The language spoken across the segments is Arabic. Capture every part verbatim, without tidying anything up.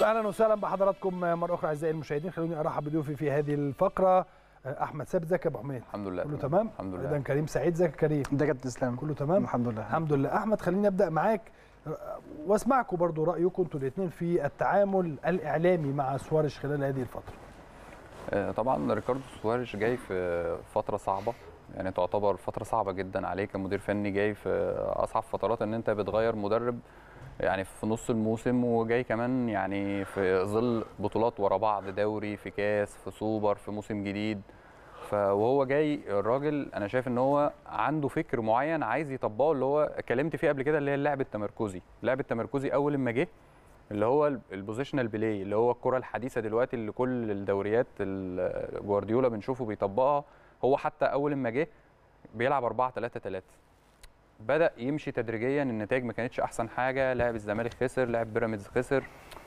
اهلا وسهلا بحضراتكم مره اخرى اعزائي المشاهدين. خلوني ارحب بضيوفي في هذه الفقره. احمد ثابت، ازيك يا ابو حميد؟ الحمد لله كله تمام الحمد لله. ايضا كريم سعيد، ازيك يا كريم؟ ده كابتن اسلام كله تمام الحمد لله. الحمد لله. احمد، خليني ابدا معاك واسمعكم برضو رايكم انتوا الاثنين في التعامل الاعلامي مع سواريش خلال هذه الفتره. طبعا ريكاردو سواريش جاي في فتره صعبه، يعني تعتبر فتره صعبه جدا عليه كمدير فني، جاي في اصعب فترات ان انت بتغير مدرب يعني في نص الموسم، وجاي كمان يعني في ظل بطولات ورا بعض، دوري في كاس في سوبر في موسم جديد. فوهو جاي الراجل انا شايف ان هو عنده فكر معين عايز يطبقه، اللي هو اتكلمت فيه قبل كده، اللي هي اللعب التمركزي. اللعب التمركزي اول ما جه اللي هو البوزيشنال بلاي، اللي هو الكره الحديثه دلوقتي اللي كل الدوريات جوارديولا بنشوفه بيطبقها. هو حتى اول ما جه بيلعب أربعة ثلاثة ثلاثة، بدأ يمشي تدريجيا. النتائج ما كانتش احسن حاجه، لاعب الزمالك خسر، لاعب بيراميدز خسر،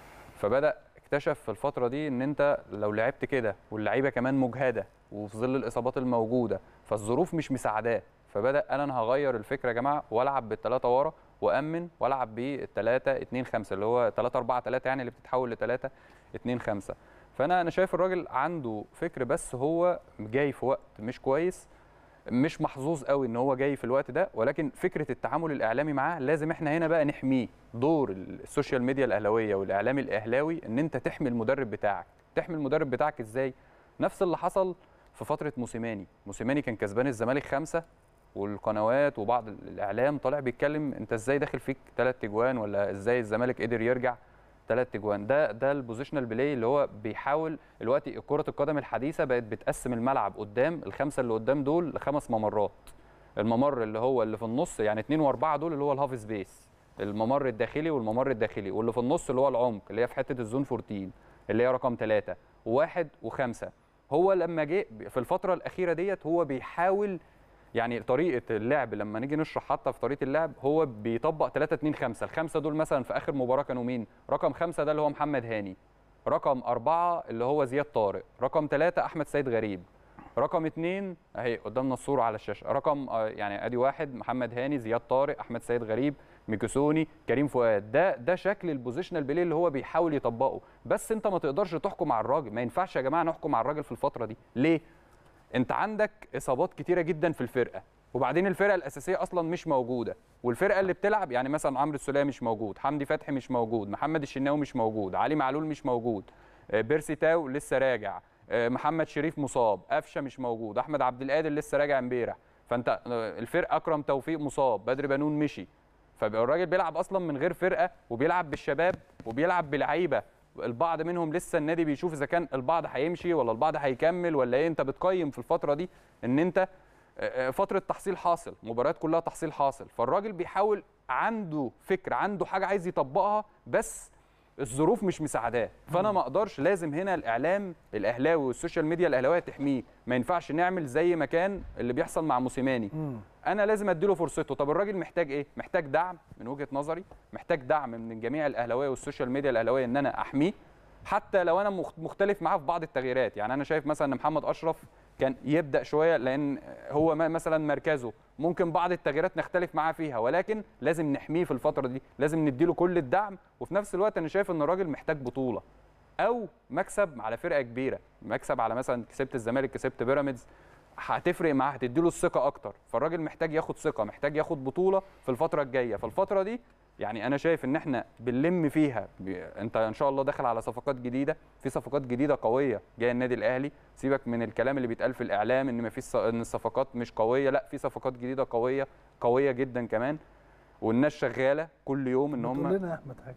فبدأ اكتشف في الفتره دي ان انت لو لعبت كده واللعيبه كمان مجهده وفي ظل الاصابات الموجوده فالظروف مش مساعداه، فبدأ قال انا هغير الفكره يا جماعه والعب بالثلاثه ورا وامن والعب بالثلاثه اتنين خمسة، اللي هو ثلاثة أربعة ثلاثة يعني اللي بتتحول ل ثلاثة اتنين خمسة. فانا انا شايف الراجل عنده فكر، بس هو جاي في وقت مش كويس، مش محظوظ قوي ان هو جاي في الوقت ده. ولكن فكره التعامل الاعلامي معاه لازم احنا هنا بقى نحميه. دور السوشيال ميديا الاهلاويه والاعلام الاهلاوي ان انت تحمي المدرب بتاعك. تحمي المدرب بتاعك ازاي؟ نفس اللي حصل في فتره موسيماني. موسيماني كان كسبان الزمالك خمسة، والقنوات وبعض الاعلام طالع بيتكلم انت ازاي داخل فيك ثلاث اجوان، ولا ازاي الزمالك قدر يرجع ثلاث اجوان. ده ده البوزيشنال بلاي اللي هو بيحاول دلوقتي. كره القدم الحديثه بقت بتقسم الملعب قدام، الخمسه اللي قدام دول لخمس ممرات. الممر اللي هو اللي في النص يعني اتنين واربعه دول اللي هو الهاف سبيس، الممر الداخلي والممر الداخلي، واللي في النص اللي هو العمق اللي هي في حته الزون أربعتاشر اللي هي رقم ثلاثة وواحد وخمسة. هو لما جه في الفتره الاخيره ديت هو بيحاول يعني طريقه اللعب، لما نيجي نشرح حتى في طريقه اللعب هو بيطبق ثلاثة اتنين خمسة. الخمسه دول مثلا في اخر مباراه كانوا مين؟ رقم خمسة ده اللي هو محمد هاني، رقم أربعة اللي هو زياد طارق، رقم ثلاثة احمد سيد غريب، رقم اثنين اهي قدامنا الصوره على الشاشه، رقم يعني ادي واحد محمد هاني، زياد طارق، احمد سيد غريب، ميكوسوني، كريم فؤاد. ده ده شكل البوزيشنال بلاي اللي هو بيحاول يطبقه. بس انت ما تقدرش تحكم على الراجل، ما ينفعش يا جماعه نحكم على الراجل في الفتره دي. ليه؟ انت عندك اصابات كتيره جدا في الفرقه، وبعدين الفرقه الاساسيه اصلا مش موجوده، والفرقه اللي بتلعب يعني مثلا عمرو السوليه مش موجود، حمدي فتحي مش موجود، محمد الشناوي مش موجود، علي معلول مش موجود، بيرسي تاو لسه راجع، محمد شريف مصاب، قفشه مش موجود، احمد عبد القادر لسه راجع امبارح. فانت الفرقه اكرم توفيق مصاب، بدر بنون مشي، فالراجل بيلعب اصلا من غير فرقه، وبيلعب بالشباب وبيلعب بلعيبه البعض منهم لسه النادي بيشوف اذا كان البعض هيمشي ولا البعض هيكمل ولا ايه. انت بتقيم في الفتره دي ان انت فتره تحصيل حاصل، مباريات كلها تحصيل حاصل. فالراجل بيحاول، عنده فكر، عنده حاجه عايز يطبقها، بس الظروف مش مساعداه. فانا ما اقدرش، لازم هنا الاعلام الاهلاوي والسوشيال ميديا الاهلاويه تحميه. ما ينفعش نعمل زي ما كان اللي بيحصل مع موسيماني. انا لازم اديله فرصته. طب الراجل محتاج ايه؟ محتاج دعم من وجهه نظري، محتاج دعم من جميع الاهلاويه والسوشيال ميديا الاهلاويه ان انا احميه، حتى لو انا مختلف معاه في بعض التغييرات. يعني انا شايف مثلا ان محمد اشرف كان يبدا شويه، لان هو مثلا مركزه ممكن بعض التغييرات نختلف معاه فيها، ولكن لازم نحميه في الفتره دي، لازم نديله كل الدعم. وفي نفس الوقت انا شايف ان الراجل محتاج بطوله او مكسب على فرقه كبيره، مكسب على مثلا كسبت الزمالك كسبت بيراميدز، هتفرق معاه، هتديله الثقه اكتر. فالراجل محتاج ياخد ثقه، محتاج ياخد بطوله في الفتره الجايه. فالفتره دي يعني انا شايف ان احنا بنلم فيها ب... انت ان شاء الله داخل على صفقات جديده، في صفقات جديده قويه جايه النادي الاهلي. سيبك من الكلام اللي بيتقال في الاعلام ان ما فيش ص... ان الصفقات مش قويه، لا في صفقات جديده قويه قويه جدا كمان، والناس شغاله كل يوم ان هم. قول لنا يا احمد حاجه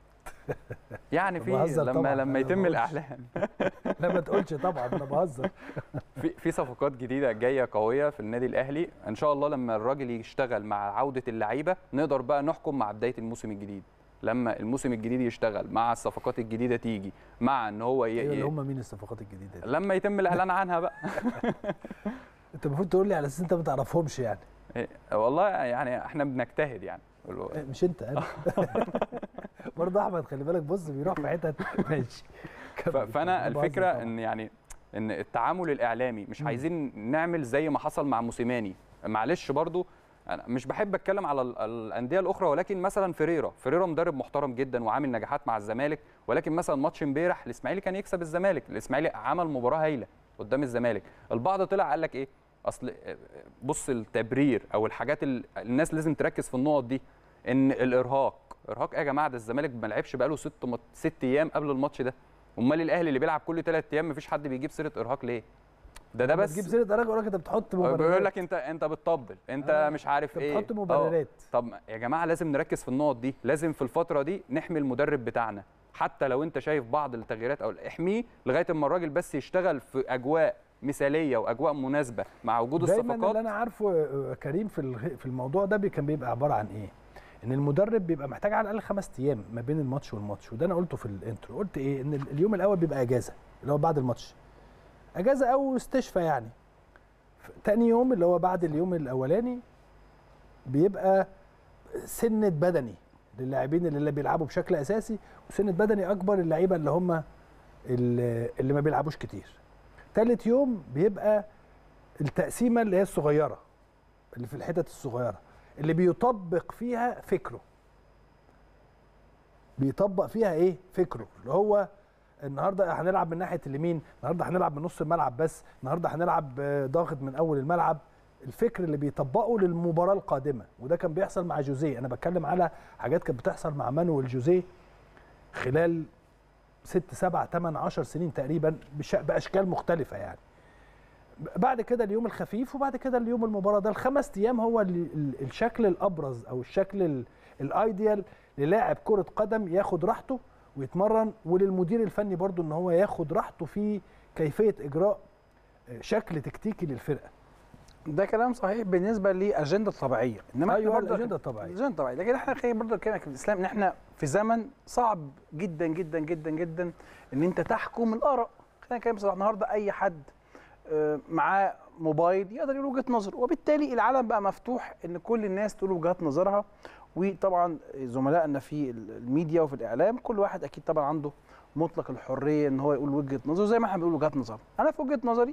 يعني في لما لما يتم الاعلان لا ما تقولش طبعا، انا بهزر. في في صفقات جديده جايه قويه في النادي الاهلي ان شاء الله. لما الراجل يشتغل مع عوده اللعيبه نقدر بقى نحكم مع بدايه الموسم الجديد. لما الموسم الجديد يشتغل مع الصفقات الجديده تيجي مع ان هو ي... ايوه اللي هم مين الصفقات الجديده دي؟ لما يتم الاعلان عنها بقى. انت المفروض تقول لي على اساس انت ما تعرفهمش يعني. والله يعني احنا بنجتهد يعني. مش انت انا. برضه احمد خلي بالك، بص بيروح في حتت. ماشي. فانا الفكره ان يعني ان التعامل الاعلامي مش عايزين نعمل زي ما حصل مع موسيماني. معلش برضه انا مش بحب اتكلم على ال- الانديه الاخرى، ولكن مثلا فيريرا فيريرا مدرب محترم جدا وعامل نجاحات مع الزمالك، ولكن مثلا ماتش امبارح الاسماعيلي كان يكسب الزمالك، الاسماعيلي عمل مباراه هايله قدام الزمالك. البعض طلع قال لك ايه، اصل بص التبرير او الحاجات ال... الناس لازم تركز في النقط دي، ان الارهاق ارهاق ايه يا جماعه؟ ده الزمالك ما لعبش بقاله ست مت... ست ايام قبل الماتش ده، امال الاهلي اللي بيلعب كل ثلاث ايام مفيش حد بيجيب سيره ارهاق ليه؟ ده ده بس تجيب سيره ارهاق يقول لك انت بتحط مبررات، بيقول لك انت انت بتطبل، انت آه. مش عارف انت ايه، بتحط مبررات. آه. طب يا جماعه لازم نركز في النقط دي، لازم في الفتره دي نحمي المدرب بتاعنا، حتى لو انت شايف بعض التغييرات او احميه لغايه اما الراجل بس يشتغل في اجواء مثاليه واجواء مناسبه مع وجود دايما الصفقات. اللي انا عارفه آه، كريم في الغ- في الموضوع ده بي- كان بيبقى عباره عن ايه؟ ان المدرب بيبقى محتاج على الاقل خمس ايام ما بين الماتش والماتش، وده انا قلته في الانترو، قلت ايه؟ ان ال- اليوم الاول بيبقى اجازه اللي هو بعد الماتش، اجازه او استشفاء يعني. ف- تاني يوم اللي هو بعد اليوم الاولاني بيبقى سنه بدني للاعبين اللي بيلعبوا بشكل اساسي، وسنه بدني اكبر للعيبه اللي هم اللي اللي ما بيلعبوش كتير. تالت يوم بيبقى التقسيمه اللي هي الصغيره، اللي في الحتت الصغيره اللي بيطبق فيها فكره، بيطبق فيها ايه فكره، اللي هو النهارده هنلعب من ناحيه اليمين، النهارده هنلعب من نص الملعب، بس النهارده هنلعب ضاغط من اول الملعب. الفكر اللي بيطبقه للمباراه القادمه، وده كان بيحصل مع جوزيه. انا بتكلم على حاجات كانت بتحصل مع مانويل جوزيه خلال ست سبع ثمان عشر سنين تقريبا بش- باشكال مختلفه يعني. بعد كده اليوم الخفيف، وبعد كده اليوم المباراه. ده الخمس ايام هو ال- ال- الشكل الابرز او الشكل ال- الايديال للاعب كره قدم ياخد راحته ويتمرن، وللمدير الفني برضو ان هو ياخد راحته في كيفيه اجراء شكل تكتيكي للفرقه. ده كلام صحيح بالنسبه لاجنده طبيعيه، انما ايوه برضه الاجنده الطبيعيه. الاجنده الطبيعيه، لكن احنا خلينا برضه نتكلم في الاسلام ان احنا في زمن صعب جدا جدا جدا جدا ان انت تحكم الاراء. خلينا نتكلم بصراحه، النهارده اي حد آه، معاه موبايل يقدر يقول وجهه نظر، وبالتالي العالم بقى مفتوح ان كل الناس تقول وجهات نظرها. وطبعا زملائنا في الميديا وفي الاعلام كل واحد اكيد طبعا عنده مطلق الحريه ان هو يقول وجهه نظره زي ما احنا بنقول وجهات نظر. انا في وجهه نظري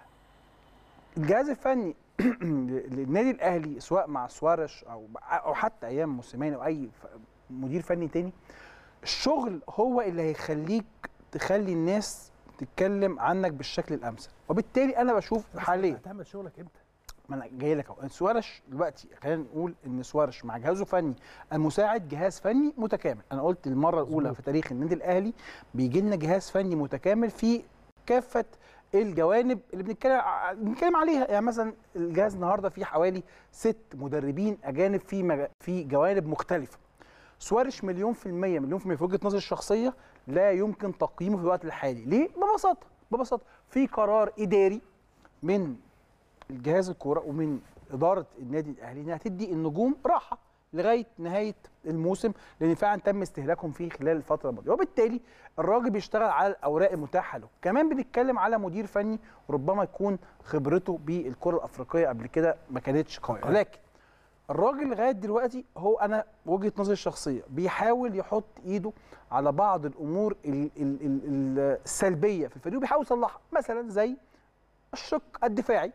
الجهاز الفني للنادي الاهلي سواء مع سوارش او او حتى ايام موسيماني او اي مدير فني تاني، الشغل هو اللي هيخليك تخلي الناس تتكلم عنك بالشكل الامثل. وبالتالي انا بشوف حاليا هتعمل شغلك امتى؟ ما انا جاي لك اهو. سوارش دلوقتي خلينا نقول ان سوارش مع جهازه فني المساعد جهاز فني متكامل. انا قلت المره الاولى في تاريخ النادي الاهلي بيجي لنا جهاز فني متكامل في كافه الجوانب اللي بنتكلم بنتكلم عليها. يعني مثلا الجهاز النهارده فيه حوالي ست مدربين اجانب في مج... في جوانب مختلفه. سوارش مليون في المية مليون في المية في وجهه نظري الشخصيه لا يمكن تقييمه في الوقت الحالي. ليه؟ ببساطه ببساطه في قرار اداري من الجهاز الكوره ومن اداره النادي الاهلي انها تدي النجوم راحه لغايه نهايه الموسم، لان فعلا تم استهلاكهم فيه خلال الفتره الماضيه، وبالتالي الراجل بيشتغل على الاوراق المتاحه له. كمان بنتكلم على مدير فني ربما يكون خبرته بالكره الافريقيه قبل كده ما كانتش قويه، ولكن الراجل لغايه دلوقتي هو انا وجهه نظري الشخصيه بيحاول يحط ايده على بعض الامور ال ال ال السلبيه في الفريق وبيحاول يصلحها، مثلا زي الشق الدفاعي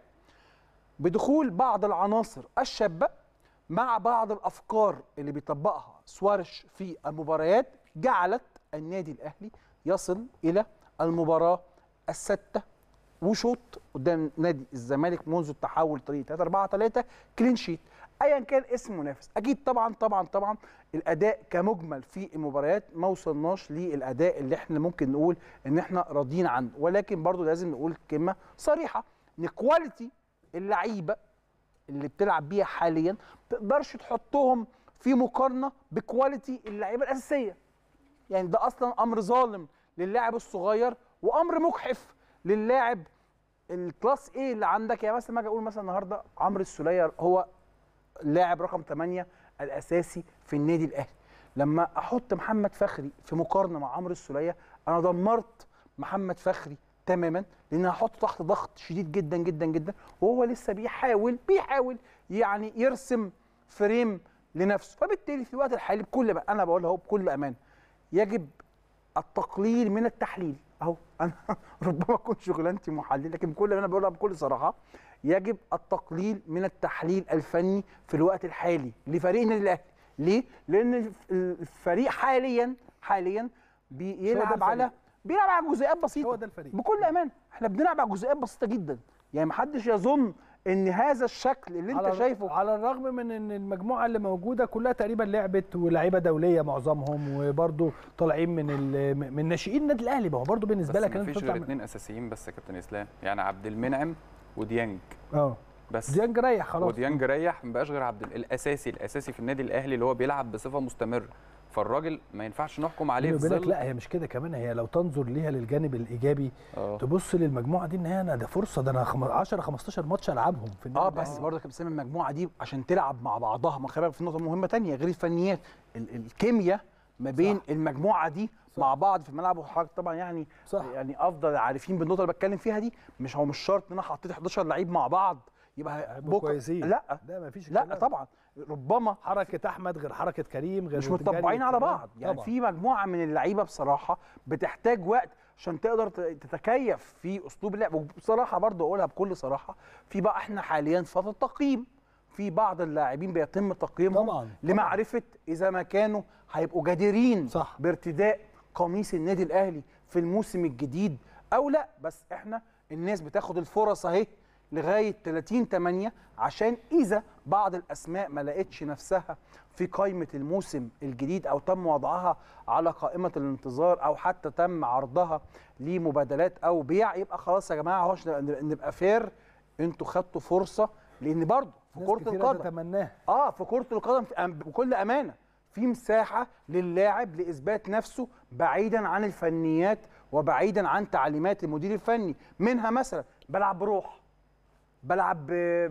بدخول بعض العناصر الشابه مع بعض الافكار اللي بيطبقها سوارش في المباريات جعلت النادي الاهلي يصل الى المباراه السادسه وشوط قدام نادي الزمالك منذ التحول لطريقه ثلاثة أربعة ثلاثة كلين شيت ايا كان اسم منافس. اكيد طبعا طبعا طبعا الاداء كمجمل في المباريات ما وصلناش للاداء اللي احنا ممكن نقول ان احنا راضيين عنه، ولكن برضو لازم نقول كلمه صريحه ان كواليتي اللعيبه اللي بتلعب بيها حاليا ما تقدرش تحطهم في مقارنه بكواليتي اللعيبه الاساسيه. يعني ده اصلا امر ظالم للاعب الصغير وامر مجحف للاعب الكلاس ايه اللي عندك. يعني مثلا ما اجي اقول مثلا النهارده عمرو السوليه هو اللاعب رقم ثمانية الاساسي في النادي الاهلي، لما احط محمد فخري في مقارنه مع عمرو السوليه انا دمرت محمد فخري تماما، لان هحطه تحت ضغط شديد جدا جدا جدا وهو لسه بيحاول بيحاول يعني يرسم فريم لنفسه. فبالتالي في الوقت الحالي بكل بقى انا بقولها اهو بكل امان يجب التقليل من التحليل. اهو انا ربما اكون شغلانتي محلل، لكن بكل انا بقولها بكل صراحه يجب التقليل من التحليل الفني في الوقت الحالي لفريق النادي الاهلي. ليه؟ لان الفريق حاليا حاليا بيلعب على بيلعب على جزئيات بسيطه. هو ده الفريق بكل امانه احنا بنلعب على جزئيات بسيطه جدا، يعني محدش يظن ان هذا الشكل اللي انت على شايفه، على الرغم من ان المجموعه اللي موجوده كلها تقريبا لعبت ولاعيبه دوليه معظمهم، وبرده طالعين من من ناشئين النادي الاهلي. ما هو برده بالنسبه لك انت مفيش غير اثنين اساسيين بس يا كابتن اسلام، يعني عبد المنعم وديانج. اه بس ديانج ريح خلاص، وديانج ريح، ما بقاش غير عبد الاساسي الاساسي في النادي الاهلي اللي هو بيلعب بصفه مستمره. فالراجل ما ينفعش نحكم عليه في ظل. لا هي مش كده كمان، هي لو تنظر ليها للجانب الايجابي أوه. تبص للمجموعه دي ان هي انا ده فرصه، ده انا عشرة خمستاشر ماتش العبهم في النادي. اه بس برضه يا كابتن المجموعه دي عشان تلعب مع بعضها، ما خلي بالك في نقطه مهمه ثانيه غير الفنيات، الكيمياء ما بين صح. المجموعه دي صح. مع بعض في الملعب. وحضرتك طبعا يعني صح. يعني افضل عارفين بالنقطه اللي بتكلم فيها دي، مش هو مش شرط ان انا حطيت حداشر لعيب مع بعض يبقى بكره كويسين. لا لا مفيش لا كلام. طبعا ربما حركه احمد غير حركه كريم غير مش متطبعين على بعض، يعني طبعا. في مجموعه من اللعيبه بصراحه بتحتاج وقت عشان تقدر تتكيف في اسلوب اللعب. وبصراحه برضه اقولها بكل صراحه، في بقى احنا حاليا فتره تقييم، في بعض اللاعبين بيتم تقييمهم طبعا. لمعرفه اذا ما كانوا هيبقوا جديرين صح. بارتداء قميص النادي الاهلي في الموسم الجديد او لا. بس احنا الناس بتاخد الفرص اهي لغايه ثلاثين ثمانية عشان اذا بعض الاسماء ما لقتش نفسها في قائمه الموسم الجديد او تم وضعها على قائمه الانتظار او حتى تم عرضها لمبادلات او بيع، يبقى خلاص يا جماعه اهو نبقى فير، انتوا خدتوا فرصه. لان برضه في كره القدم اه في كره القدم بكل امانه في مساحه للاعب لاثبات نفسه بعيدا عن الفنيات وبعيدا عن تعليمات المدير الفني. منها مثلا بلعب بروح، بلعب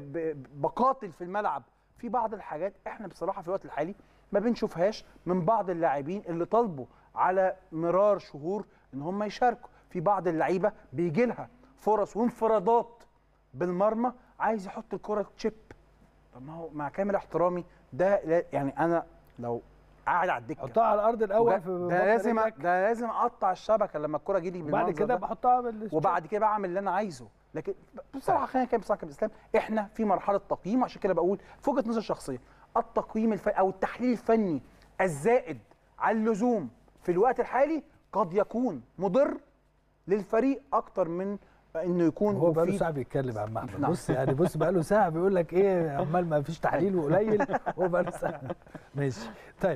بقاتل في الملعب. في بعض الحاجات احنا بصراحه في الوقت الحالي ما بنشوفهاش من بعض اللاعبين اللي طالبوا على مرار شهور ان هم يشاركوا. في بعض اللعيبه بيجي لها فرص وانفرادات بالمرمى عايز يحط الكره تشيب. طب ما هو مع كامل احترامي ده يعني انا لو قاعد على الدكه حطها على الارض الاول في ده لازم ده لازم اقطع الشبكه لما الكره تجي لي بالمنظر بعد كده بحطها بالستيك. وبعد كده بعمل اللي انا عايزه. لكن بصراحه خلينا نتكلم بصراحه كابتن اسلام، احنا في مرحله تقييم. عشان كده بقول في وجهه نظر شخصيه التقييم الفني او التحليل الفني الزائد على اللزوم في الوقت الحالي قد يكون مضر للفريق اكتر من انه يكون هو بقى له ساعه بيتكلم عن احمد. نعم. بص يعني بص بقى له ساعه بيقول لك ايه عمال ما فيش تحليل وقليل. هو بقى له ساعه ماشي. طيب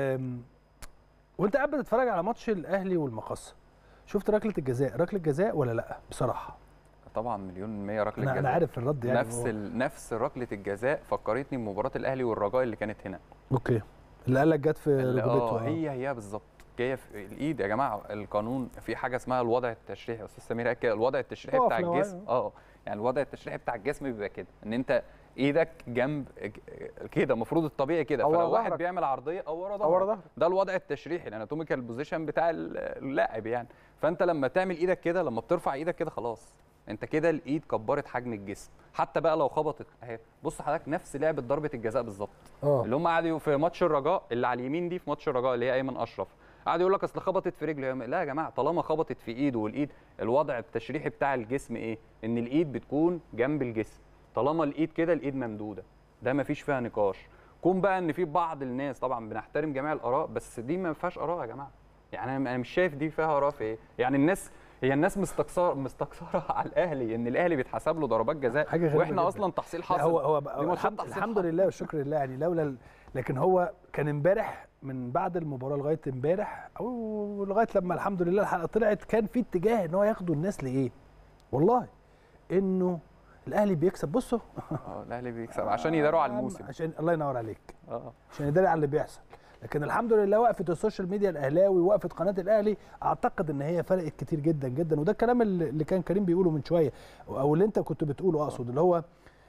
وانت قاعد بتتفرج على ماتش الاهلي والمقصه، شفت ركله الجزاء ركله جزاء ولا لا؟ بصراحه طبعا مليون مية ركله جزاء. انا عارف الرد يعني نفس ال... نفس ركله الجزاء فكرتني بمباراه الاهلي والرجاء اللي كانت هنا. اوكي اللي قال لك جت في ركبته. اه هي هي بالظبط جايه في الايد. يا جماعه القانون في حاجه اسمها الوضع التشريحي. استاذ سمير قال كده الوضع التشريحي بتاع الجسم. اه يعني الوضع التشريحي بتاع الجسم بيبقى كده ان انت ايدك جنب كده، المفروض الطبيعي كده. فلو واحد بيعمل عرضيه او ورا ظهره ده الوضع التشريحي الاناتوميكال بوزيشن بتاع اللاعب يعني. فانت لما تعمل ايدك كده، لما بترفع ايدك كده خلاص انت كده الايد كبرت حجم الجسم. حتى بقى لو خبطت اهي بص حضرتك نفس لعبه ضربه الجزاء بالظبط اللي هم قعدوا في ماتش الرجاء اللي على اليمين دي في ماتش الرجاء اللي هي ايمن اشرف قعد يقول لك اصل خبطت في رجله. لا يا جماعه طالما خبطت في ايده، والايد الوضع التشريحي بتاع الجسم ايه؟ ان الايد بتكون جنب الجسم. طالما الايد كده الايد ممدوده، ده مفيش فيها نقاش. كون بقى ان في بعض الناس طبعا بنحترم جميع الاراء بس دي ما فيهاش اراء يا جماعه. يعني انا مش شايف دي فيها اراء في ايه؟ يعني الناس هي الناس مستكثره مستكثره على الاهلي ان الاهلي بيتحسب له ضربات جزاء واحنا اصلا تحصيل حاصل. هو هو الحمد, الحمد لله والشكر لله يعني لولا، لكن هو كان امبارح من بعد المباراه لغايه امبارح او لغايه لما الحمد لله الحلقه طلعت كان في اتجاه ان هو ياخدوا الناس لايه؟ والله انه الاهلي بيكسب. بصوا اه الاهلي بيكسب عشان يداروا على الموسم، عشان الله ينور عليك اه عشان يداري على اللي بيحصل. لكن الحمد لله وقفه السوشيال ميديا الاهلاوي وقفه قناه الاهلي اعتقد ان هي فرقت كتير جدا جدا. وده الكلام اللي كان كريم بيقوله من شويه او اللي انت كنت بتقوله اقصد، اللي هو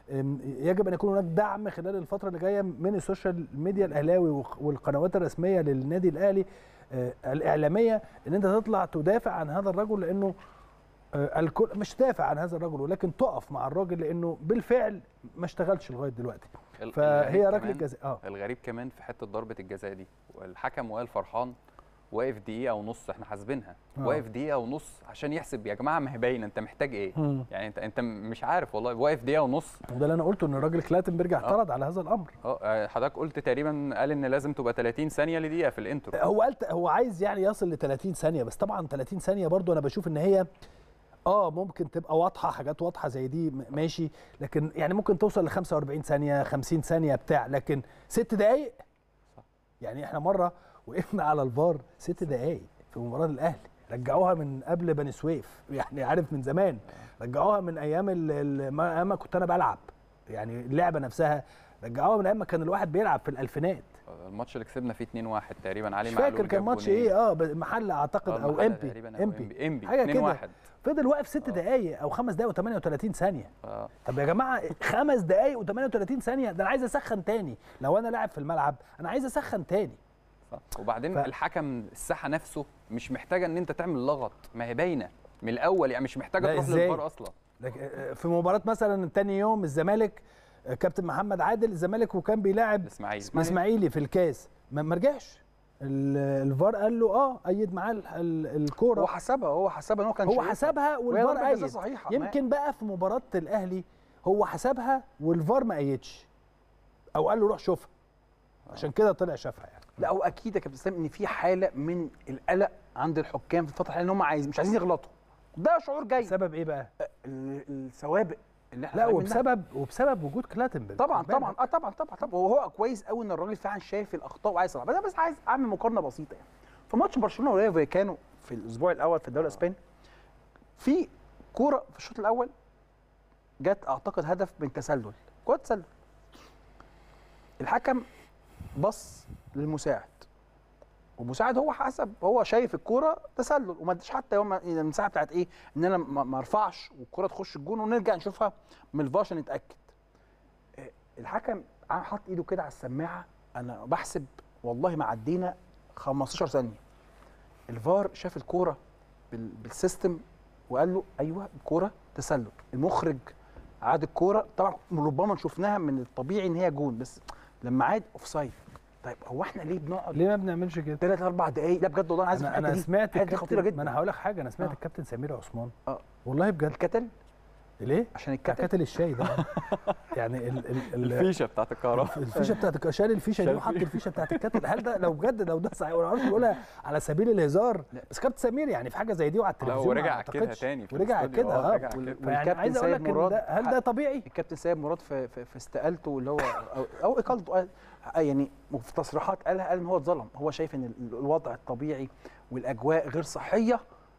يجب ان يكون هناك دعم خلال الفتره اللي جايه من السوشيال ميديا الاهلاوي والقنوات الرسميه للنادي الاهلي الاعلاميه، ان انت تطلع تدافع عن هذا الرجل، لانه الكل مش تدافع عن هذا الرجل ولكن تقف مع الراجل لانه بالفعل ما اشتغلش لغايه دلوقتي. فهي ركله جزاء. اه الغريب كمان في حته ضربه الجزاء دي والحكم وائل فرحان واقف دقيقه ونص، احنا حاسبينها آه. واقف دقيقه ونص عشان يحسب. يا جماعه ما هي باينه، انت محتاج ايه؟ مم. يعني انت انت مش عارف والله، واقف دقيقه ونص. وده اللي انا قلته، ان الراجل كلاتنبرج اعترض على هذا الامر. اه حضرتك قلت تقريبا، قال ان لازم تبقى ثلاثين ثانيه لدقيقه في الانترو. هو قال هو عايز يعني يصل ل ثلاثين ثانيه، بس طبعا ثلاثين ثانيه برضو انا بشوف ان هي اه ممكن تبقى واضحه، حاجات واضحه زي دي ماشي، لكن يعني ممكن توصل ل خمسة وأربعين ثانيه خمسين ثانيه بتاع، لكن ست دقائق يعني احنا مره وقفنا على الفار ست دقائق في مباراه الاهلي، رجعوها من قبل بني سويف، يعني عارف من زمان، رجعوها من ايام ما كنت انا بلعب، يعني اللعبه نفسها رجعوها من ايام ما كان الواحد بيلعب في الالفينات. الماتش اللي كسبنا فيه اتنين واحد تقريبا، علي مش معلول فاكر كان ماتش ايه، اه محل اعتقد او امبي امبي امبي حاجه اتنين واحد، فضل واقف ست دقائق او خمس دقائق وثمانية وثلاثين ثانيه. آه. طب يا جماعه خمس دقائق وثمانية وثلاثين ثانيه، ده انا عايز اسخن تاني، لو انا لاعب في الملعب انا عايز اسخن تاني. صح. وبعدين ف... الحكم الساحه نفسه مش محتاجه ان انت تعمل لغط، ما هي باينه من الاول، يعني مش محتاجه تروح للفار اصلا. في مباراه مثلا تاني يوم الزمالك، كابتن محمد عادل الزمالك وكان بيلاعب الاسماعيلي الاسماعيلي في الكاس، ما رجعش الفار، قال له اه ايد معاه الكوره، هو حسبها هو حسبها ان هو كان هو حسبها والفار ايد. صحيحة. يمكن بقى في مباراه الاهلي هو حسبها والفار ما ايدش، او قال له روح شوفها، عشان كده طلع شافها يعني. لا هو اكيد يا كابتن اسلام ان في حاله من القلق عند الحكام في الفتره الحاليه، ان هم عايز مش عايزين يغلطوا، ده شعور جاي. سبب ايه بقى؟ السوابق اللي احنا لا وبسبب وبسبب وجود كلاتنبرج طبعا طبعا اه طبعا طبعا طبعا وهو كويس قوي ان الراجل فعلا شايف الاخطاء وعايز يصلحها. بس انا بس عايز اعمل مقارنه بسيطه يعني في ماتش برشلونه وريال فايكانو في الاسبوع الاول في الدوري الاسباني، في كوره في الشوط الاول جت اعتقد هدف من تسلل، كوره تسلل، الحكم بص للمساعد والمساعد هو حسب، هو شايف الكوره تسلل وما اديش حتى يوم المساحه بتاعت ايه ان انا ما ارفعش والكوره تخش الجون ونرجع نشوفها من الفار عشان نتاكد. الحكم حط ايده كده على السماعه، انا بحسب والله ما عدينا خمستاشر ثانيه، الفار شاف الكوره بالسيستم وقال له ايوه الكوره تسلل، المخرج عاد الكوره، طبعا ربما شفناها من الطبيعي ان هي جون، بس لما عاد اوفسايد. طيب هو احنا ليه بنقعد ليه ما بنعملش كده ثلاث اربع دقايق؟ لا بجد والله انا عايز انا, أنا سمعت الحته دي خطيره جدا. ما انا هقول لك حاجه، انا سمعت آه. الكابتن سمير عثمان اه والله بجد الكتل ليه؟ عشان الكتل كتل الشاي ده يعني ال ال الفيشه بتاعت الكهرباء، الفيشه بتاعت الكهرباء، شال الفيشه دي وحط الفيشه بتاعت الكتل. هل ده لو بجد لو ده صحيح، وانا عارف بيقولها على سبيل الهزار، بس كابتن سمير يعني في حاجه زي دي وعلى التلفزيون ورجع اكدها تاني ورجع كده اه يعني عايز اقول لك ان ده هل ده طبيعي؟ الكابتن سيد مراد في في, في استقالته اللي هو او, أو اقالته يعني في تصريحات قالها، قال ان هو اتظلم، هو شايف ان الوضع الطبيعي والاجواء غير صحيه،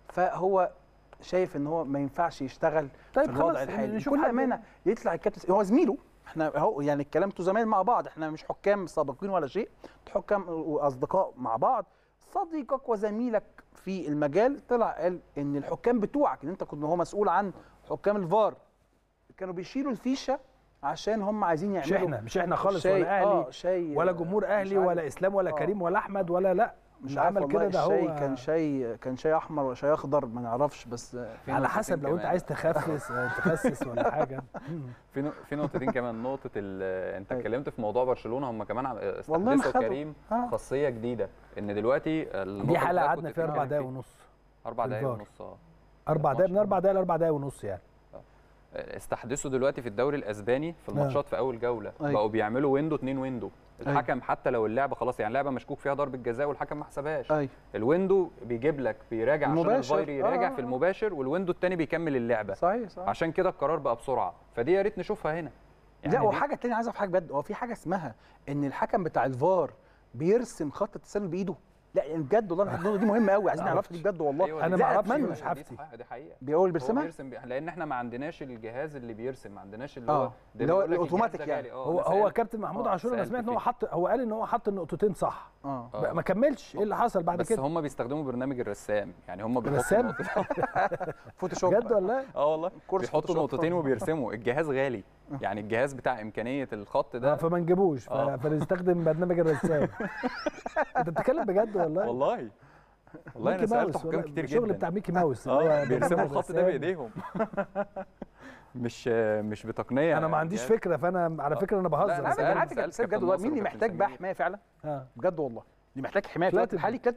فهو شايف ان هو ما ينفعش يشتغل طيب في الوضع الحالي. بكل امانه يطلع الكابتن، هو زميله، احنا اهو يعني الكلام انتوا زمان مع بعض، احنا مش حكام سابقين ولا شيء، حكام واصدقاء مع بعض، صديقك وزميلك في المجال طلع قال ان الحكام بتوعك، ان انت كنت هو مسؤول عن حكام الفار، كانوا بيشيلوا الفيشه عشان هم عايزين يعملوا، مش احنا مش احنا خالص ولا اهلي آه شاي ولا جمهور اهلي ولا اسلام ولا آه كريم ولا احمد ولا لا مش عامل كده، ده هو كان شاي كان شاي احمر ولا شاي اخضر ما نعرفش، بس على حسب لو انت عايز تخفف تخسس ولا حاجه. في في نقطتين كمان، نقطه انت اتكلمت في موضوع برشلونه، هم كمان استحدثوا كريم خاصيه جديده ان دلوقتي دي حلقه قعدنا فيها اربع دقايق ونص اربع دقايق ونص اه اربع دقايق من اربع دقايق لاربع دقايق ونص يعني. استحدثوا دلوقتي في الدوري الاسباني في الماتشات في اول جوله أيوة. بقوا بيعملوا ويندو اتنين ويندو، الحكم أيوة. حتى لو اللعبه خلاص يعني لعبه مشكوك فيها ضربه جزاء والحكم ما حسبهاش، أيوة. الويندو بيجيب لك بيراجع عشان الفاير يراجع آه. في المباشر، والويندو الثاني بيكمل اللعبه. صحيح صحيح. عشان كده القرار بقى بسرعه، فدي يا ريت نشوفها هنا يعني. لا وحاجه ثانيه عايز اعرف حاجه بجد، هو في حاجه اسمها ان الحكم بتاع الفار بيرسم خط التسلل بايده؟ لا يعني بجد والله النقطه دي مهمه قوي، عايزين نعرفها دي بجد والله. أيوة انا ما اعرفش مش حافتي دي حقيقه بيقول بيرسمها بيرسم بي... لان احنا ما عندناش الجهاز اللي بيرسم، ما عندناش اللي آه. هو اللي هو الاوتوماتيك يعني. هو هو كابتن محمود عاشور انا سمعت ان هو حط، هو قال ان هو حط النقطتين صح اه ما كملش ايه اللي حصل بعد بس كده. بس هم بيستخدموا برنامج الرسام، يعني هم بيحطوا فوتوشوب بجد والله؟ اه والله بيحطوا نقطتين وبيرسموا، الجهاز غالي يعني الجهاز بتاع امكانيه الخط ده، فما نجيبوش فنستخدم برنامج الرسام. انت بتتكلم بجد والله؟ والله والله انا سالت حكام كتير جدا، الشغل بتاع ميكي ماوس اه بيرسموا الخط ده بايديهم مش مش بتقنيه. انا ما عنديش فكره، فانا على فكره انا بهزر. لا انا عارف بجد والله مين اللي محتاج بقى حمايه فعلا؟ بجد والله اللي محتاج حمايه في الوقت الحالي كلاتنبرج.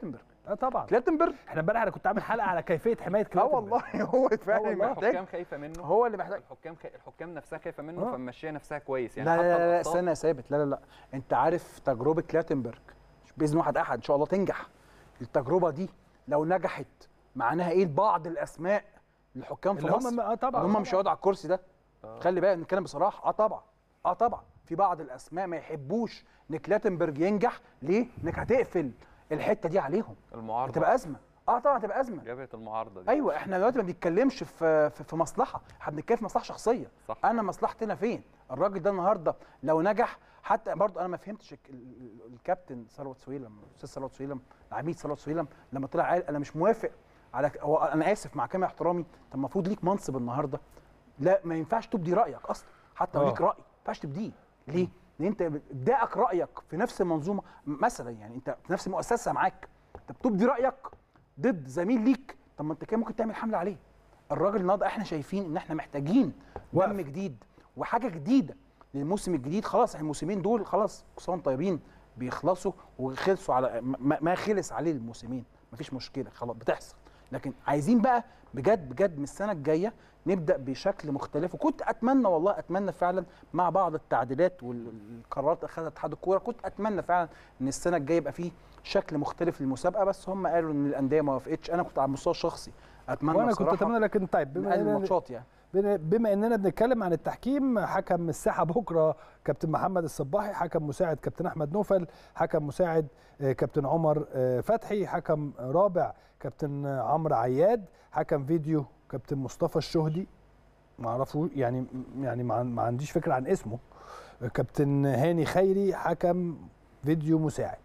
اه طبعا. كلاتنبرج احنا امبارح انا كنت عامل حلقه على كيفيه حمايه اه كلاتنبرج. والله هو فعلا والله. محتاج، الحكام خايفه منه، هو اللي محتاج. الحكام خي... الحكام نفسها خايفه منه، آه. فمشيها نفسها كويس يعني. لا لا حتى لا, لا الأخطاء- استنى يا ثابت، لا لا لا انت عارف تجربه كلاتنبرج باذن واحد احد ان شاء الله تنجح. التجربه دي لو نجحت معناها ايه لبعض الاسماء الحكام في اللي هم مصر؟ اه طبعا هم مش هيقعدوا على الكرسي ده. آه. خلي بالك نتكلم بصراحه، اه طبعا اه طبعا في بعض الاسماء ما يحبوش ان كلاتنبرج ينجح. ليه؟ انك هتقفل الحته دي عليهم، المعارضه هتبقى ازمه. اه طبعا هتبقى ازمه. جبهه المعارضه دي. ايوه احنا دلوقتي ما بنتكلمش في في, في مصلحه، احنا بنتكلم في مصلحه شخصيه. صح. انا مصلحتي هنا فين؟ الراجل ده النهارده لو نجح، حتى برضه انا ما فهمتش الك- ال- ال- الكابتن ثروت سويلم، الاستاذ ثروت سويلم، العميد ثروت سويلم لما طلع قال انا مش موافق على ك- هو انا اسف مع كامل احترامي، طب المفروض ليك منصب النهارده، لا ما ينفعش تبدي رايك اصلا، حتى لو آه. ليك راي ما ينفعش تبديه. ليه؟ لان انت ابدائك رايك في نفس المنظومه مثلا، يعني انت في نفس المؤسسه معاك، انت بتبدي رايك ضد زميل ليك، طب ما انت كده ممكن تعمل حمله عليه. الراجل النهارده احنا شايفين ان احنا محتاجين وقف. دم جديد وحاجه جديده للموسم الجديد. خلاص احنا الموسمين دول خلاص كل سنه وانتم طيبين بيخلصوا، وخلصوا على ما, ما خلص عليه الموسمين، مفيش مشكله خلاص بتحصل. لكن عايزين بقى بجد بجد من السنه الجايه نبدا بشكل مختلف. وكنت اتمنى والله اتمنى فعلا مع بعض التعديلات والقرارات اللي اخذها اتحاد الكوره، كنت اتمنى فعلا ان السنه الجايه يبقى فيه شكل مختلف للمسابقه، بس هم قالوا ان الانديه ما وافقتش. انا كنت على المستوى الشخصي اتمنى وانا كنت بصراحة اتمنى، لكن طيب بما نقلل إننا- الماتشات يعني. بن- بما اننا بنتكلم عن التحكيم، حكم الساحه بكره كابتن محمد الصباحي، حكم مساعد كابتن احمد نوفل، حكم مساعد آه، كابتن عمر آه، فتحي، حكم رابع كابتن آه، عمرو عياد، حكم فيديو كابتن مصطفى الشهدي، ما اعرفه يعني يعني ما عن- ما عنديش فكره عن اسمه، آه، كابتن هاني خيري حكم فيديو مساعد.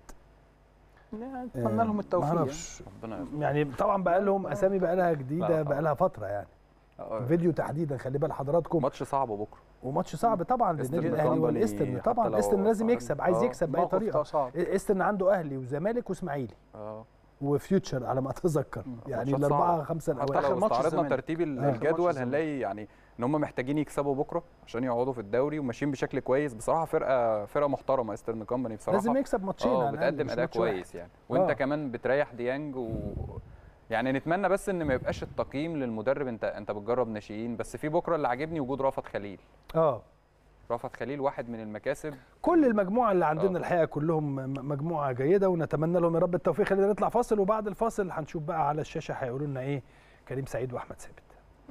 اتمنى لهم التوفيق ما يعني. اعرفش ربنا يرزقك. يعني طبعا بقى لهم اسامي بقى لها لا جديده طبعاً. بقى لها فتره يعني. آه، فيديو تحديدا خلي بال حضراتكم، ماتش صعب بكره. وماتش صعب طبعا للنادي إسترن الاهلي كومباني والايسترن. حتى طبعا لو الايسترن لازم صعب. يكسب، عايز آه، يكسب باي الموقف طريقه. ده صعب. ايسترن عنده اهلي وزمالك واسماعيلي اه وفيوتشر على ما اتذكر، يعني ماتشات الاربعه صعبة. خمسه حتى الاوائل. آخر لو ماتش استعرضنا الزمالك. ترتيب ال- آخر ماتش الجدول الزمالك. هنلاقي يعني ان هم محتاجين يكسبوا بكره عشان يقعدوا في الدوري وماشيين بشكل كويس. بصراحه فرقه فرقه محترمه ايسترن كومباني بصراحه. لازم يكسب ماتشين اه على الأقل، بتقدم مش اداء ماتش واحد. كويس يعني. وانت آه. كمان بتريح ديانج و يعني نتمنى بس ان ما يبقاش التقييم للمدرب انت انت بتجرب ناشئين بس. في بكره اللي عاجبني وجود رافت خليل. اه رافت خليل واحد من المكاسب. كل المجموعه اللي عندنا آه. الحقيقه كلهم م- مجموعه جيده، ونتمنى لهم يا رب التوفيق. خلينا نطلع فاصل، وبعد الفاصل هنشوف بقى على الشاشه هيقولوا لنا ايه كريم سعيد واحمد ثابت.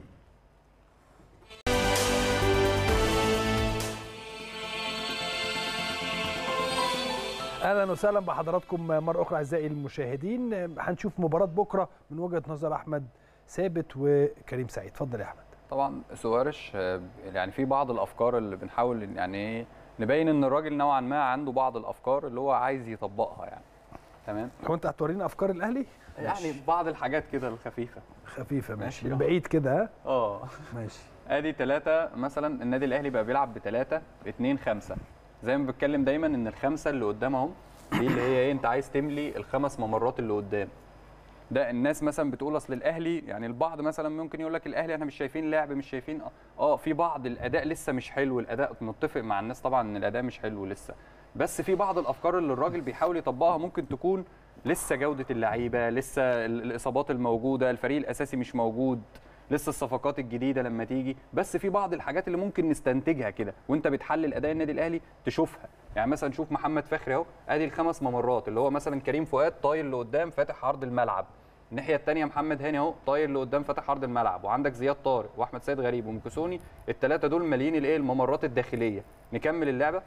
اهلا وسهلا بحضراتكم مره اخرى اعزائي المشاهدين. هنشوف مباراه بكره من وجهه نظر احمد ثابت وكريم سعيد. اتفضل يا احمد. طبعا سوارش آه، يعني في بعض الافكار اللي بنحاول يعني ايه نبين ان الراجل نوعا ما عنده بعض الافكار اللي هو عايز يطبقها يعني. تمام. هو انت هتورينا افكار الاهلي؟ يعني بعض الحاجات كده الخفيفه. خفيفه ماشي، ماشي. من بعيد كده. ها اه ماشي. ادي ثلاثة مثلا. النادي الاهلي بقى بيلعب بثلاثة اتنين خمسة. زي ما بتكلم دايما ان الخمسه اللي قدامهم دي اللي هي ايه، انت عايز تملي الخمس ممرات اللي قدام. ده الناس مثلا بتقول اصل الاهلي، يعني البعض مثلا ممكن يقول لك الاهلي احنا مش شايفين لعب، مش شايفين اه, آه في بعض الاداء لسه مش حلو. الاداء متفق مع الناس طبعا ان الاداء مش حلو لسه، بس في بعض الافكار اللي الراجل بيحاول يطبقها ممكن تكون لسه جوده اللعيبه، لسه ال- الاصابات الموجوده، الفريق الاساسي مش موجود، لسه الصفقات الجديده لما تيجي. بس في بعض الحاجات اللي ممكن نستنتجها كده وانت بتحلل اداء النادي الاهلي تشوفها. يعني مثلا شوف محمد فخري اهو، ادي الخمس ممرات اللي هو مثلا كريم فؤاد طاير لقدام فاتح عرض الملعب، الناحيه الثانيه محمد هاني اهو طاير لقدام فاتح عرض الملعب، وعندك زياد طارق واحمد سيد غريب ومكسوني، الثلاثه دول مالين الايه الممرات الداخليه. نكمل اللعبه.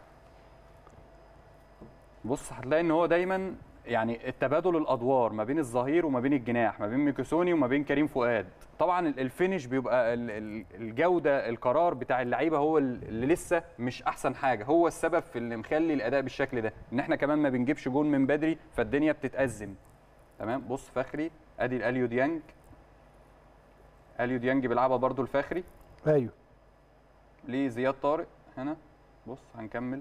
بص هتلاقي ان هو دايما يعني التبادل الادوار ما بين الظهير وما بين الجناح، ما بين ميكيسوني وما بين كريم فؤاد. طبعا ال- الفينش بيبقى ال- ال- الجوده القرار بتاع اللعيبه هو ال- اللي لسه مش احسن حاجه، هو السبب في اللي مخلي الاداء بالشكل ده، ان احنا كمان ما بنجيبش جون من بدري فالدنيا بتتأزم. تمام. بص فخري ادي الاليو ديانج، اليو ديانج بيلعبها برده الفخري ايوه لزياد طارق هنا. بص هنكمل.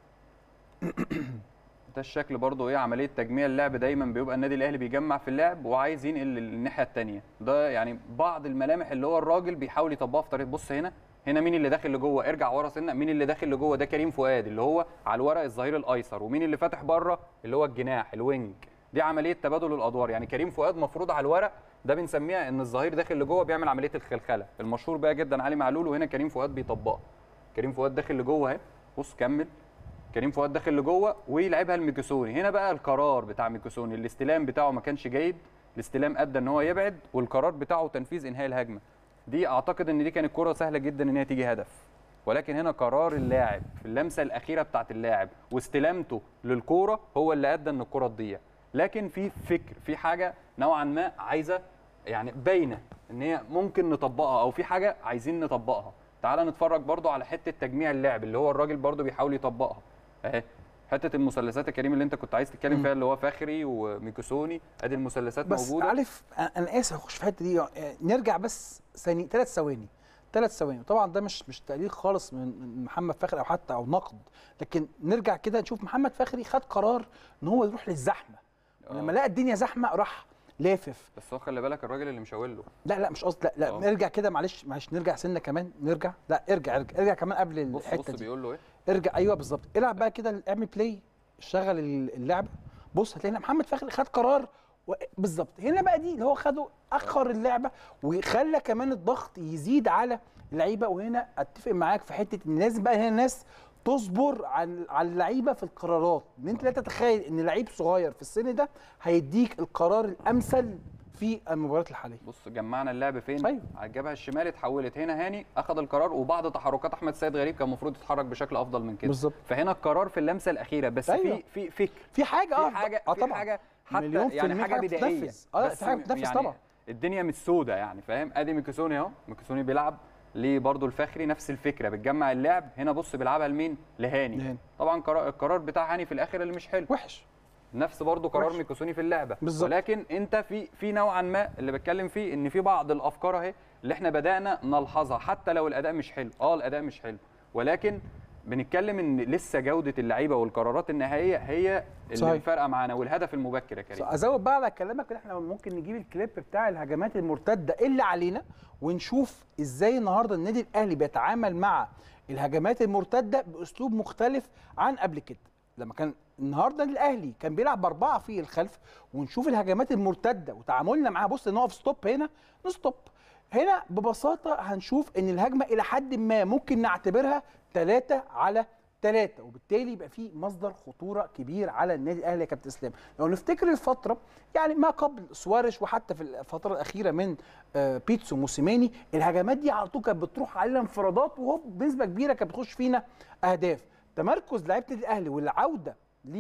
ده الشكل برضو ايه عمليه تجميع اللعب. دايما بيبقى النادي الاهلي بيجمع في اللعب وعايز ينقل للناحيه الثانيه. ده يعني بعض الملامح اللي هو الراجل بيحاول يطبقها في طريقه. بص هنا هنا مين اللي داخل لجوه؟ ارجع ورا سنه. مين اللي داخل لجوه؟ ده كريم فؤاد اللي هو على الورق الظهير الايسر. ومين اللي فاتح بره؟ اللي هو الجناح الوينج. دي عمليه تبادل الادوار. يعني كريم فؤاد مفروض على الورق ده بنسميها ان الظهير داخل لجوه بيعمل عمليه الخلخله المشهور بقى جدا علي معلول، وهنا كريم فؤاد بيطبقها. كريم فؤاد داخل لجوه اهي، بص كمل، كريم فؤاد داخل لجوه ويلعبها الميكيسوني. هنا بقى القرار بتاع ميكيسوني، الاستلام بتاعه ما كانش جيد، الاستلام ادى ان هو يبعد، والقرار بتاعه تنفيذ انهاء الهجمه. دي اعتقد ان دي كانت كره سهله جدا ان هي تيجي هدف، ولكن هنا قرار اللاعب في اللمسه الاخيره بتاعه اللاعب واستلامته للكوره هو اللي ادى ان الكره تضيع. لكن في فكر، في حاجه نوعا ما عايزه يعني باينه ان هي ممكن نطبقها، او في حاجه عايزين نطبقها. تعال نتفرج برضو على حته تجميع اللعب اللي هو الراجل برضو بيحاول يطبقها اهي. حته المثلثات يا كريم اللي انت كنت عايز تتكلم فيها اللي هو فخري وميكيسوني، ادي المثلثات بس موجوده. بس عارف انا اسف اخش في الحته دي، نرجع بس ثاني ثلاث ثواني ثلاث ثواني طبعا ده مش مش تقليل خالص من محمد فخري او حتى او نقد، لكن نرجع كده نشوف محمد فخري خد قرار ان هو يروح للزحمه، ولما لقى الدنيا زحمه راح لافف. بس هو خلي بالك الراجل اللي مشاور له. لا لا مش قصدي، لا لا أوه. نرجع كده معلش معلش نرجع سنه كمان، نرجع لا ارجع ارجع, ارجع كمان قبل الحته بص دي. بص بيقول له ايه؟ ارجع ايوه بالظبط، العب بقى كده، اعمل بلاي، شغل اللعبه، بص هتلاقي محمد فخري خد قرار و... بالظبط. هنا بقى دي اللي هو خده، اخر اللعبه وخلى كمان الضغط يزيد على اللعيبه. وهنا اتفق معاك في حته ان لازم بقى هنا الناس تصبر على على اللعيبه في القرارات، ان انت لا تتخيل ان لعيب صغير في السن ده هيديك القرار الامثل في المباريات الحاليه. بص جمعنا اللعب فين؟ أيوه. على الجبهه الشمال اتحولت، هنا هاني اخذ القرار، وبعض تحركات احمد سيد غريب كان المفروض يتحرك بشكل افضل من كده. بالظبط. فهنا القرار في اللمسه الاخيره، بس أيوه. في في فكر، في حاجه في اه حاجه اه في طبعا حاجه حتى مليون في يعني حاجه بدائيه، اه في حاجه بتنفذ يعني طبعا. الدنيا مش سودة يعني فاهم. ادي ميكيسوني اهو، ميكيسوني بيلعب ليه برضه الفخري نفس الفكره، بتجمع اللعب. هنا بص بيلعبها لمين؟ لهاني. لهاني. طبعا القرار بتاع هاني في الاخر اللي مش حلو، وحش، نفس برضه قرار ميكيسوني في اللعبه بالزبط. ولكن انت في في نوعا ما اللي بتكلم فيه ان في بعض الافكار اهي اللي احنا بدانا نلحظها، حتى لو الاداء مش حلو. اه الاداء مش حلو، ولكن بنتكلم ان لسه جوده اللعيبه والقرارات النهائيه هي اللي فارقه معانا، والهدف المبكر يا كريم. ازود بقى على كلامك، احنا ممكن نجيب الكليب بتاع الهجمات المرتده اللي علينا ونشوف ازاي النهارده النادي الاهلي بيتعامل مع الهجمات المرتده باسلوب مختلف عن قبل كده. لما كان النهارده الاهلي كان بيلعب باربعه في الخلف، ونشوف الهجمات المرتده وتعاملنا معاها. بص نقف ستوب هنا، نستوب هنا ببساطه، هنشوف ان الهجمه الى حد ما ممكن نعتبرها ثلاثة على ثلاثة، وبالتالي يبقى في مصدر خطوره كبير على النادي الاهلي يا كابتن اسلام. لو نفتكر الفتره يعني ما قبل سواريش وحتى في الفتره الاخيره من بيتسو موسيماني، الهجمات دي على طول كانت بتروح علينا انفرادات، وهو بنسبه كبيره كانت بتخش فينا اهداف. تمركز لعيبه النادي الاهلي والعوده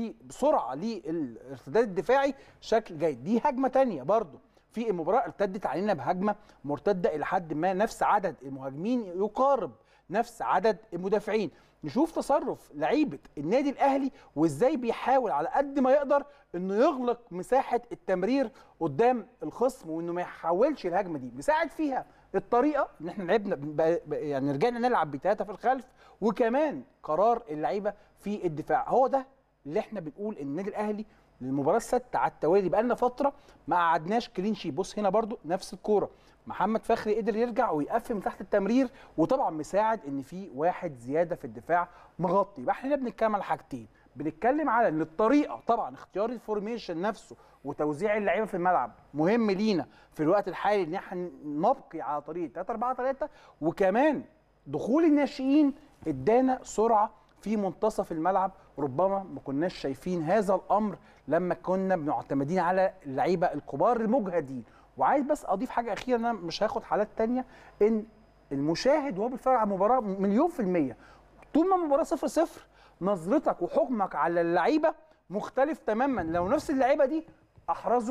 بسرعه للارتداد الدفاعي شكل جيد. دي هجمه ثانيه برضو في المباراه ارتدت علينا بهجمه مرتده الى حد ما، نفس عدد المهاجمين يقارب نفس عدد المدافعين. نشوف تصرف لعيبه النادي الاهلي وازاي بيحاول على قد ما يقدر انه يغلق مساحه التمرير قدام الخصم، وانه ما يحاولش الهجمه دي. بيساعد فيها الطريقه ان احنا لعبنا يعني رجعنا نلعب بثلاثه في الخلف، وكمان قرار اللعيبه في الدفاع. هو ده اللي احنا بنقول ان النادي الاهلي للمباراه السادسه على التوالي بقى لنا فتره ما قعدناش كلين شيت. بص هنا برضو نفس الكوره، محمد فخري قدر يرجع ويقفل من تحت التمرير، وطبعا مساعد ان في واحد زياده في الدفاع مغطي. يبقى احنا بنتكلم على حاجتين، بنتكلم على ان الطريقه طبعا اختيار الفورميشن نفسه وتوزيع اللعيبه في الملعب مهم لينا في الوقت الحالي ان احنا نبقي على طريقه ثلاثة أربعة ثلاثة، وكمان دخول الناشئين ادانا سرعه في منتصف الملعب. ربما ما كناش شايفين هذا الامر لما كنا معتمدين على اللعيبه الكبار المجهدين. وعايز بس اضيف حاجه اخيره، انا مش هاخد حالات ثانيه، ان المشاهد وهو بيتفرج على المباراه مليون في الميه طول ما المباراه صفر صفر نظرتك وحكمك على اللعيبه مختلف تماما. لو نفس اللعيبه دي احرزوا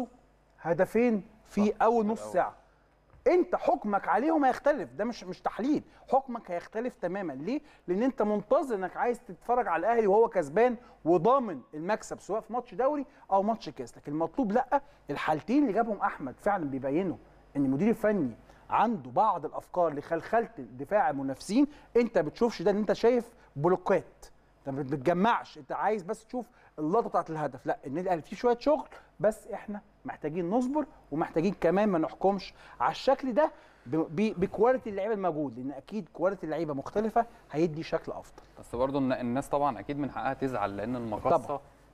هدفين في اول نص ساعه، انت حكمك عليهم هيختلف. ده مش مش تحليل، حكمك هيختلف تماما. ليه؟ لان انت منتظر انك عايز تتفرج على الاهلي وهو كسبان وضامن المكسب سواء في ماتش دوري او ماتش كاس. لكن المطلوب لا، الحالتين اللي جابهم احمد فعلا بيبينوا ان المدير الفني عنده بعض الافكار لخلخله دفاع المنافسين. انت بتشوفش ده، ان انت شايف بلوكات، انت ما بتجمعش، انت عايز بس تشوف اللقطه بتاعت الهدف. لا، النادي الاهلي فيه شويه شغل، بس احنا محتاجين نصبر ومحتاجين كمان ما نحكمش على الشكل ده بكواليتي اللعيبه الموجود، لان اكيد كواليتي اللعيبه مختلفه هيدي شكل افضل. بس برضه الناس طبعا اكيد من حقها تزعل، لان المقصه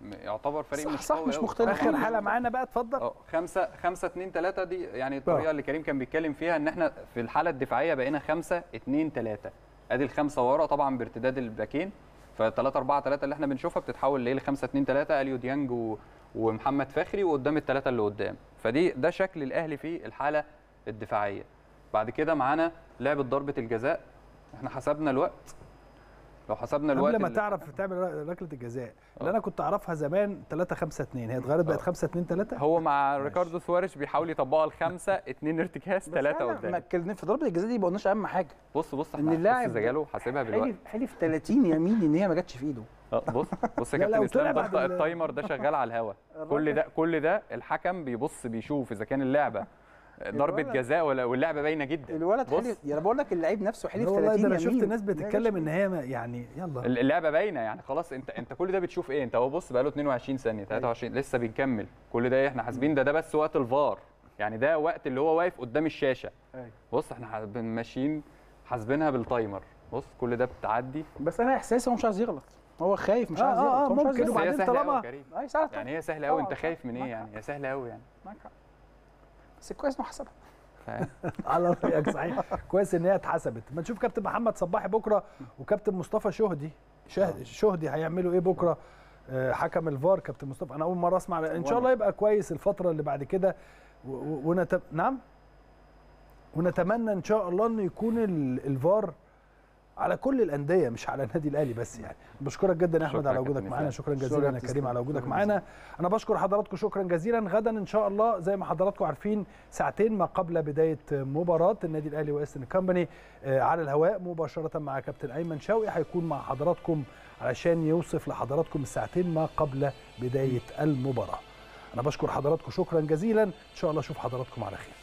يعتبر فريق صح مش صح قوي مش أوي. مختلف. اخر حاله معانا بقى اتفضل. اه خمسة خمسة اتنين تلاتة دي يعني الطريقه اللي كريم كان بيتكلم فيها، ان احنا في الحاله الدفاعيه بقينا خمسة اتنين تلاتة. ادي الخمسه ورا طبعا بارتداد الباكين، ف3 أربعة تلاتة اللي احنا بنشوفها بتتحول لايه ل خمسة اتنين تلاتة، اليو ديانج و... ومحمد فخري وقدام الثلاثه اللي قدام. فدي ده شكل الاهلي في الحاله الدفاعيه. بعد كده معانا لعبه ضربه الجزاء، احنا حسبنا الوقت. لو حسبنا الوقت قبل ما اللي... تعرف تعمل ركله الجزاء اللي انا كنت اعرفها زمان تلاتة خمسة اتنين، هي اتغيرت بقت خمسة اتنين تلاتة. هو مع ريكاردو سواريش بيحاول يطبقها الخمسه اتنين ارتكاز ثلاثه ما قدام. اتكلمنا في ضربه الجزاء دي ما قلناش اهم حاجه. بص بص ان احنا اللاعب بص زجاله حاسبها بالوقت. حلف حلف ثلاثين يمين ان هي ما جاتش في ايده. اه بص بص يا لا، لا، كابتن وطلع اسلام، بعد ده ال- التايمر ده شغال على الهوا. كل ده كل ده الحكم بيبص بيشوف اذا كان اللعبه ضربه الولد- جزاء ولا واللعبه باينه جدا. الولد بص حلف، انا بقول لك اللعيب نفسه حلف والله ثلاثين ده يمين. انا شفت ناس ما بتتكلم جاتش ان هي ما- يعني يلا اللعبه باينه يعني خلاص. انت انت كل ده بتشوف ايه؟ انت هو بص بقى له اتنين وعشرين ثانيه تلاتة وعشرين لسه بنكمل. كل ده احنا حاسبين ده ده بس وقت الفار، يعني ده وقت اللي هو واقف قدام الشاشه. أيوة. بص احنا ح- ماشيين حاسبينها بالتايمر. بص كل ده بتعدي. بس انا احساسي هو مش عايز يغلط، هو خايف مش آه، عايز آه، يغلط. آه، هو مش عايز ممكن. يغلط. بس هي وبعدين سهله طالما- قوي يا كريم. اي سهله يعني هي سهله قوي، انت طبعاً. خايف من ايه معاك يعني؟ حق. هي سهله قوي يعني. معاك حق. بس كويس انه حسبها. على رايك صحيح. كويس ان هي اتحسبت. ما نشوف كابتن محمد صباحي بكره وكابتن مصطفى شهدي شهد شهدي هيعملوا ايه بكره. آه، حكم الفار كابتن مصطفى، انا اول مره اسمع. ان شاء الله يبقى كويس الفتره اللي بعد كده و- و- ونت... نعم ونتمنى ان شاء الله انه يكون ال- الفار على كل الانديه مش على النادي الاهلي بس. يعني بشكرك جدا يا احمد شكراً على يا وجودك كابتن معانا. إسلام. شكرا جزيلا شكراً يا كريم تسلم. على وجودك شكراً معانا. انا بشكر حضراتكم شكرا جزيلا. غدا ان شاء الله زي ما حضراتكم عارفين ساعتين ما قبل بدايه مباراه النادي الاهلي وايسترن كومباني على الهواء مباشره مع كابتن ايمن شوقي هيكون مع حضراتكم علشان يوصف لحضراتكم الساعتين ما قبل بدايه المباراه. انا بشكر حضراتكم شكرا جزيلا. ان شاء الله اشوف حضراتكم على خير.